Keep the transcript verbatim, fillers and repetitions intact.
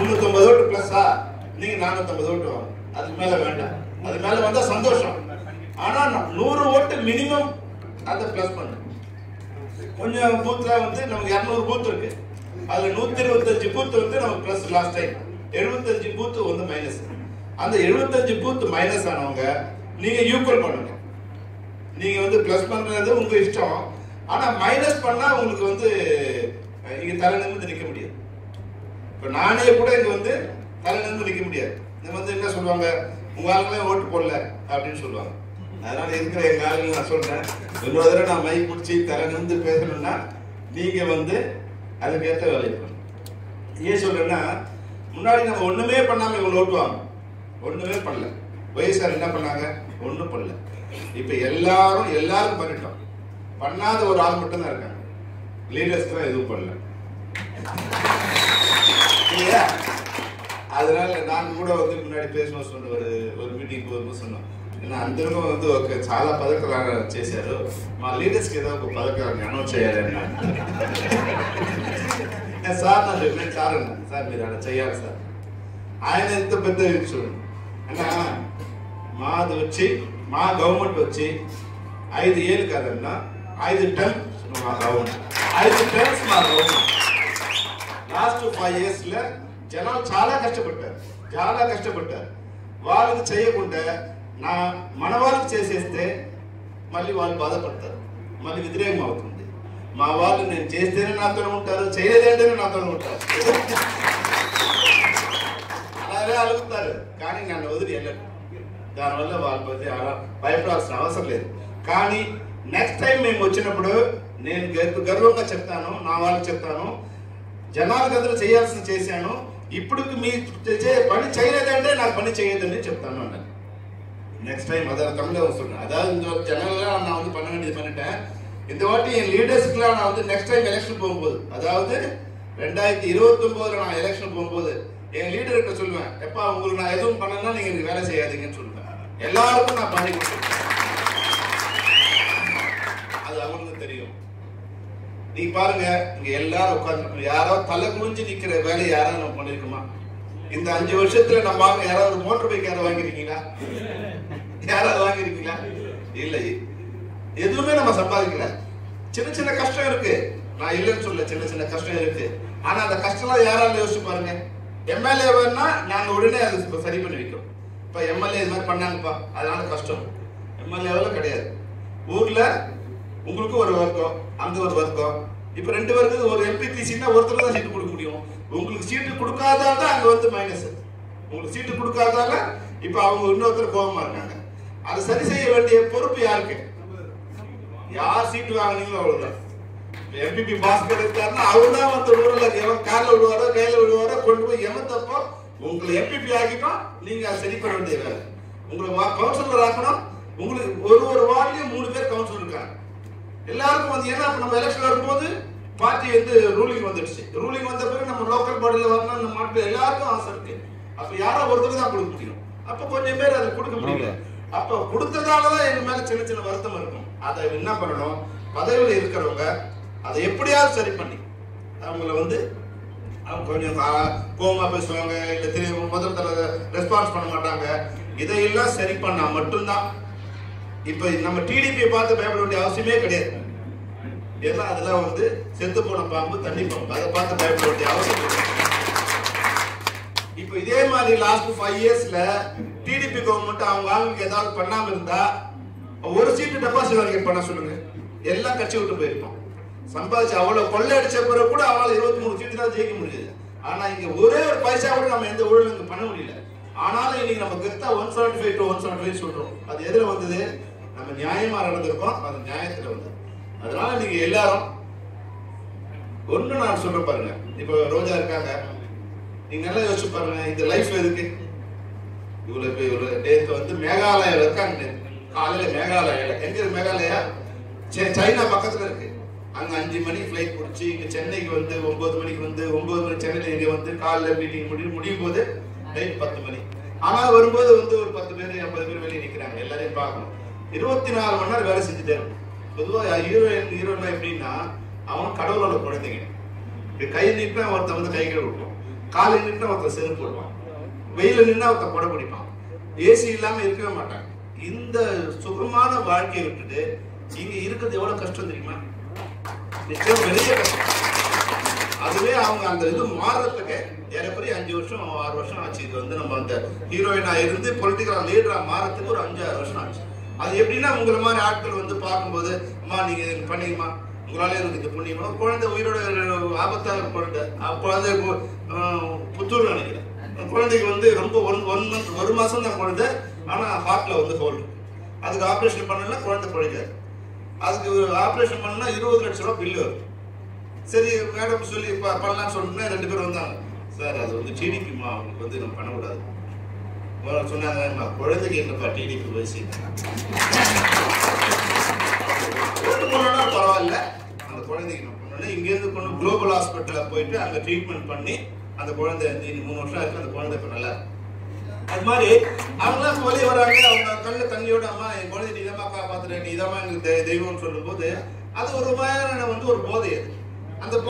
முன்னூத்தி ஐம்பது ஓட்டு பிளஸ்ஸா நீங்க நானூத்தி ஐம்பது ஓட்டு வாங்க, அதுக்கு மேல வேண்டாம். அது மேல வந்தா சந்தோஷம். ஆனா நூறு ஓட்டு மினிமம் அதை பிளஸ் பண்ணு. கொஞ்சம் பூத்துல வந்து நமக்கு இருநூறு பூத் இருக்கு, அதுல நூத்தி இருபத்தஞ்சு பூத் வந்து நமக்கு பிளஸ். லாஸ்ட் டைம் எழுபத்தஞ்சு பூத் வந்து மைனஸ். அந்த எழுபத்தஞ்சு பூத் மைனஸ் ஆனவங்க நீங்க ஈக்குவல் பண்ணுங்க. நீங்க வந்து பிளஸ் பண்றது உங்க இஷ்டம். ஆனா மைனஸ் பண்ணா உங்களுக்கு வந்து இங்க தலை நிமிர்ந்து நிக்க முடியாது. இப்ப நானே கூட இங்க வந்து தலை நிமிர்ந்து நிக்க முடியாது. இது வந்து என்ன சொல்லுவாங்க, உங்க ஆளுங்களே ஓட்டு போடல அப்படின்னு சொல்லுவாங்க. அதனால இருக்கிற எங்க ஆளுங்க நான் சொல்றேன், இன்னொரு தடவை நான் மை பிடிச்சி தலை நிமிர்ந்து பேசணும்னா நீங்க வந்து அதுக்கேற்ற வேலை பண்ணணும். ஏன் சொல்றேன்னா, முன்னாடி நம்ம ஒண்ணுமே பண்ணாம இவங்க ஓட்டுவாங்க, ஒண்ணுமே பண்ணல. வயசார் என்ன பண்ணாங்க, ஒண்ணும் பண்ணல. இப்ப எல்லாரும் எல்லாரும் பண்ணிட்டோம். பண்ணாத ஒரு ஆள் மட்டும் தான் இருக்காங்க, லீடர்ஸ் தான் எதுவும் பண்ணல. அதனால நான் கூட வந்து முன்னாடி பேசணும் சொன்ன ஒரு ஒரு மீட்டிங் போகும்போது சொன்னோம், ஏன்னா అందరూ வந்து ఒక చాలా పథకాలు చేశారు, మా లీడర్స్ కి ఏదో ఒక పథకాన్ని అనౌన్స్ చేయాలన్నా సార్ నా చెప్పిన సార్ అన్నా, సార్ మీరు అలా చేయాలి సార్. ఆయన ఎంత పెద్ద చూడండి అన్నా, మాది వచ్చి మా గవర్నమెంట్ వచ్చి ఐదు ఏళ్ళు కాదన్నా, ఐదు టర్మ్స్ మా గవర్నమెంట్, ఐదు టర్మ్స్ మా గవర్నమెంట్. లాస్ట్ ఫైవ్ ఇయర్స్ లో జనాలు చాలా కష్టపడ్డారు, చాలా కష్టపడ్డారు. వాళ్ళకి చేయకుండా నా మన వాళ్ళకి చేసేస్తే మళ్ళీ వాళ్ళు బాధపడతారు, మళ్ళీ వ్యతిరేకం అవుతుంది. మా వాళ్ళు నేను చేస్తేనే నాతో ఉంటారు, చేయలేదంటేనే నాతో ఉంటారు, అలాగే అలుగుతారు. కానీ నన్ను వదిలి వెళ్ళరు. దానివల్ల వాళ్ళ ప్రతి భయపడాల్సిన అవసరం లేదు. కానీ నెక్స్ట్ టైం మేము వచ్చినప్పుడు నేను గర్వంగా చెప్తాను, నా వాళ్ళకి చెప్తాను, జనాలకు అందరూ చేయాల్సింది చేశాను, ఇప్పుడు మీ పని చేయలేదంటే నాకు పని చేయొద్దని చెప్తాను అన్నాను. நெக்ஸ்ட் டைம் அதாவது தமிழக சொல்றேன், அதாவது இந்த ஜனரலாக நான் வந்து பண்ண வேண்டியது பண்ணிட்டேன். இந்த வாட்டி என் லீடர்ஸ்க்குலாம் நான் வந்து நெக்ஸ்ட் டைம் எலெக்ஷன் போகும்போது, அதாவது ரெண்டாயிரத்தி இருபத்தி ஒன்பதுல நான் எலெக்ஷன் போகும்போது என் லீடர்கிட்ட சொல்லுவேன், எப்பா உங்களுக்கு நான் எதுவும் பண்ணனா நீங்க எனக்கு வேலை செய்யாதீங்கன்னு சொல்லுவேன். எல்லாருக்கும் நான் பண்ணி கொடுத்துருவேன், அது அவங்களுக்கு தெரியும். நீ பாருங்க, இங்க எல்லாரும் உட்கார்ந்து யாரோ தலை குனிஞ்சு நிக்கிற வேலையை யாராவது நம்ம பண்ணிருக்கோமா? இந்த அஞ்சு வருஷத்துல நம்ம வாங்க யாராவது ஒரு மோட்டர் பைக் யாராவது வாங்கிருக்கீங்களா? யாராவது வாங்கிருக்கீங்களா? இல்லை, எதுவுமே நம்ம சம்பாதிக்கல. சின்ன சின்ன கஷ்டம் இருக்கு, நான் இல்லைன்னு சொல்ல, சின்ன சின்ன கஷ்டம் இருக்கு. ஆனா அந்த கஷ்டம் யாராலும் யோசிச்சு பாருங்க. எம்எல்ஏ வேணா நாங்க உடனே அது சரி பண்ணி வைக்கிறோம். இப்ப எம்எல்ஏ இது மாதிரி பண்ணாங்கப்பா, அதனால கஷ்டம். எம்எல்ஏவில் கிடையாது. ஊர்ல உங்களுக்கு ஒரு வர்க்கம், அங்க ஒரு வர்க்கம். இப்ப ரெண்டு பேருக்கு ஒரு எம்பி சீட்னா ஒருத்தர் தான் சீட்டு கொடுக்க முடியும். உங்களுக்கு சீட்டு கொடுக்காதால அங்க வந்து மைனஸ். உங்களுக்கு சீட்டு கொடுக்காதால இப்ப அவங்க இன்னொருத்தர் கோபமா இருக்காங்க. அதை சரி செய்ய வேண்டிய பொறுப்பு யாருக்கு? யார் சீட்டு வாங்கினீங்களோ அவ்வளவுதான். எம்பிபி பாஸ்கர் இருக்காருன்னா அவர் தான் வந்து ஊரில் காரில் விடுவாரோ கையில விடுவாரோ கொண்டு போய் எமத்தப்போ உங்களை எம்பிபி ஆகிட்டோம். நீங்க அதை சரி பண்ண வேண்டிய வேலை. உங்களை கவுன்சிலர் ஆக்கணும். உங்களுக்கு ஒரு ஒரு வார்டுலயும் மூணு பேர் கவுன்சிலர் இருக்காங்க. எல்லாருக்கும் வந்து ஏன்னா நம்ம எலெக்ஷன் வரும்போது பார்ட்டி வந்து ரூலிங் வந்துடுச்சு. ரூலிங் வந்த பிறகு நம்ம லோக்கல் பாடியில் வரணும், நம்ம மாட்டு எல்லாருக்கும் ஆசை இருக்கு. அப்ப யாரோ ஒருத்தர் தான் கொடுக்க முடியும். அப்ப கொஞ்சம் பேர் அதை கொடுக்க முடியல. அப்ப கொடுத்ததாலதான் எங்க மேல சின்ன சின்ன வருத்தம் இருக்கும். அதை என்ன பண்ணணும், பதவியில் இருக்கிறவங்க அதை எப்படியாவது சரி பண்ணி அவங்கள வந்து அவங்க கொஞ்சம் கோமா பேசுவாங்க, இல்ல திரும்ப முதல்ல ரெஸ்பான்ஸ் பண்ண மாட்டாங்க. இதையெல்லாம் சரி பண்ணா மட்டும்தான். இப்ப நம்ம டிடிபியை பார்த்து பயப்பட வேண்டிய அவசியமே கிடையாது. ஏன்னா அதெல்லாம் வந்து செத்து போன பாம்பு, தண்ணி பாம்பு, அதை பார்த்து பயப்பட வேண்டிய அவசியம் கிடையாது. இப்ப இதே மாதிரி லாஸ்ட் ஃபைவ் இயர்ஸ்ல டிடிபி கவர்மெண்ட் அவங்க ஆளுங்களுக்கு ஏதாவது பண்ணாம இருந்தா ஒரு சீட்டு டெபாசிட் வாங்கி பண்ண சொல்லுங்க, எல்லாம் கட்சி விட்டு போயிருப்போம். சம்பாதிச்சு அவ்வளவு கொள்ளை அடிச்ச பிறகு கூட அவளால் இருபத்தி மூணு சீட்டு தான் ஜெயிக்க முடியுது. ஆனா இங்க ஒரே ஒரு பைசா கூட நம்ம எந்த ஊழலும் பண்ண முடியல. ஆனாலும் இன்னைக்கு நம்ம கெத்தா one seventy five to one seventy five சொல்றோம். அது எதுல வந்தது? நம்ம நியாயமா நடந்திருக்கோம், அது நியாயத்துல வந்தது. அதனால நீங்க எல்லாரும் ஒண்ணு நான் சொல்ற பாருங்க. இப்ப ரோஜா இருக்காங்க, நீங்க நல்லா யோசிச்சு பாருங்க, இந்த லைஃப் எதுக்கு இவ்வளவு இவ்வளவு டேட் வந்து மேகாலயால இருக்காங்க. காலையில மேகாலயால எங்க இருக்கு? மேகாலயா சைனா பக்கத்துல இருக்கு. அங்க அஞ்சு மணி பிளைட் பிடிச்சி இங்க சென்னைக்கு வந்து ஒன்பது மணிக்கு வந்து ஒன்பது மணி சென்னையில இங்க வந்து காலைல மீட்டிங் முடியும் முடியும் போது நைட் பத்து மணி. ஆனா வரும்போது வந்து ஒரு பத்து பேர் ஐம்பது பேர் வெளியே நிக்கிறாங்க. எல்லாரையும் பார்க்கணும். இருபத்தி நாலு மணி நேரம் வேலை செஞ்சுட்டே இருக்கும். பொதுவாக ஹீரோயின் ஹீரோனா எப்படின்னா அவன் கடவுளோட குழந்தைங்க. இப்படி கை நீட்டினா ஒருத்த வந்து கை கை விட்டுரும், காலை நின்று ஒருத்தர் செருப்பு போடுவான், வெயில நின்று ஒருத்தர் கொடை பிடிப்பான், ஏசி இல்லாம இருக்கவே மாட்டாங்க. இந்த சுகமான வாழ்க்கையை விட்டுட்டு இங்க இருக்கிறது எவ்வளவு கஷ்டம் தெரியுமா? நிச்சயம் பெரிய கஷ்டம். அதுவே அவங்க அந்த இது மாறதுக்கு ஏறக்குறைய அஞ்சு வருஷம் ஆறு வருஷம் ஆச்சு. இது வந்து நம்ம அந்த ஹீரோயினா இருந்து பொலிட்டிக்கல் லீடரா மாறதுக்கு ஒரு அஞ்சு ஆறு வருஷம் ஆச்சு. அது எப்படின்னா உங்களை மாதிரி ஆட்கள் வந்து பார்க்கும்போது, அம்மா நீங்க பண்ணீங்கம்மா, உங்களால எனக்கு இது புண்ணியமா, குழந்தை உயிரோட ஆபத்தாக குழந்தை, குழந்தை புத்தூர் நினைக்கிறேன், குழந்தைக்கு வந்து ரொம்ப ஒன் ஒன் மந்த் ஒரு மாசம் தான் குழந்தை, ஆனா ஹார்ட்ல வந்து ஹோல்டு. அதுக்கு ஆப்ரேஷன் பண்ணலாம், குழந்தை பிழைக்காது. அதுக்கு ஆப்ரேஷன் பண்ணா இருபது லட்சம் ரூபாய் பில்லு வரும். சரி மேடம் சொல்லி பண்ணலாம்னு சொல்லிட்டு ரெண்டு பேரும் வந்தாங்க. சார் அது வந்து டிடிபிமா, அவங்களுக்கு வந்து நம்ம பண்ணக்கூடாது சொன்னாங்க. குழந்தைக்கு என்னப்பா டிடிபி வயசு போனா பரவாயில்ல, அந்த குழந்தைக்கு நம்ம பண்ணணும். இங்கேருந்து கொண்டு குளோபல் ஹாஸ்பிட்டலில் போயிட்டு அங்கே ட்ரீட்மெண்ட் பண்ணி அந்த குழந்தை மூணு வருஷம் ஆயிருக்கு, அந்த குழந்தை இப்போ நல்லா இருக்கு. அது மாதிரி அவங்களாம் வெளியே வராங்க, அவங்க கண்ணில் தண்ணியோட அம்மா என் குழந்தை நீ இதமா காப்பாத்துறேன், நீ இதமா எங்களுக்கு தெய்வம்னு சொல்லும் போது அது ஒரு மாதிரி வந்து ஒரு போதை. அது அந்த